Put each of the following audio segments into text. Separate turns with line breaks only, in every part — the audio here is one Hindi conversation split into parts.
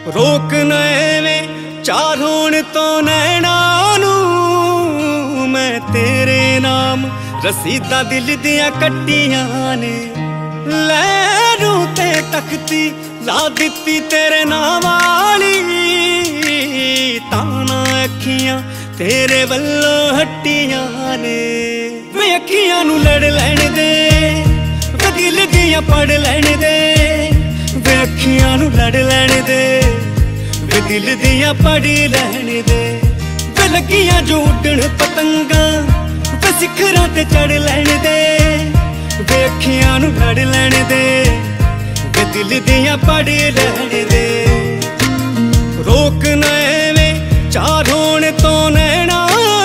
रोक नैवे चार होण तो नैना नूं मैं तेरे नाम रसीदा दिल दियां कट्टियां ने लैरूं ते तख्ती ला दित्ती तेरे नाम वाली ताना अखियां तेरे वल्लों हट्टियां ने वे अखियां नूं लड़ लैण दे वे दिल दियां पढ़ लैण दे वे अखियां नूं लड़ लैण दे वे दिल दियां पढ़ लैण दे वे लगियां जो उड्डण पतंगां वे सिखरां ते चढ़ लैण दे वे अखियां नूं लड़ लैण दे वे दिल दियां पढ़ लैण दे रोक ना एवें चार होण तो नैना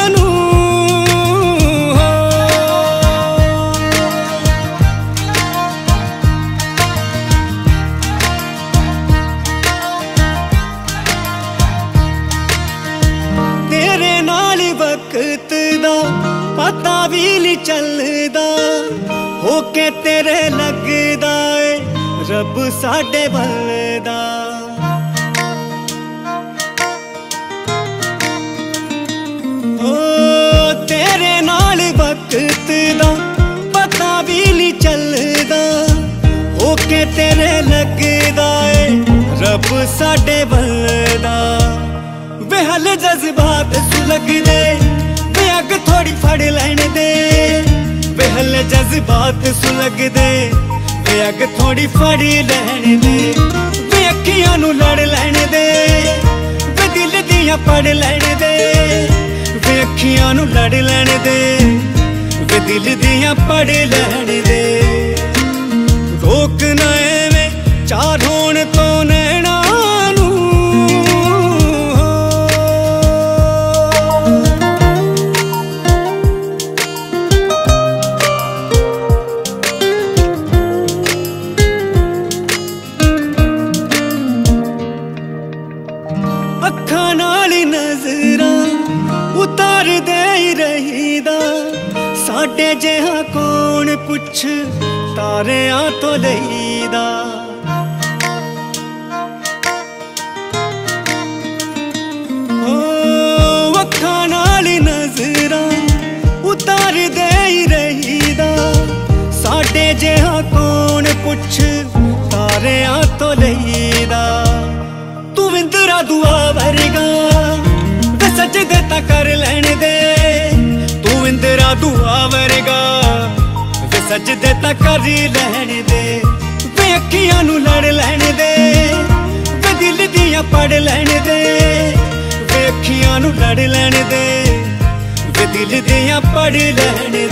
वक्त दा पता भी नहीं चलदा होके तेरे लगदा है रब साडे बलदा ओ तेरे नाल वक्त दा पता भी नहीं चलदा होके तेरे लगदा है रब साडे बलदा वे हल जज्बात सुलग दे वे अग थोड़ी फड़ लैण दे वे हल जज्बात सुलग दे वे अग थोड़ी फड़ लैण दे वे अखियां नूं लड़ लैण दे वे दिल दियां पढ़ लैण दे वे अखियां नूं लड़ लैण दे वे दिल दियां पढ़ लैण दे रोक ना एवें चार होण तो नैना अखां नाल नज़रां उतार दे रहीदा साडे जिहा कौन पुछ तारियां तो लईदा ओ अखां नाल नज़रां उतार दे रहीदा साडे जिहा कौन पुछ तारियां तो लईदा तू विंदरा दुआ वर्गा वे सजदे तां कर लैण दे तू विंदरा दुआ वर्गा वे सजदे तां कर लैण दे वे अखियां नूं लड़ लैण दे वे दिल दियां पढ़ लैण दे वे अखियां नूं लड़ लैण दे वे दिल दियां पढ़ लैण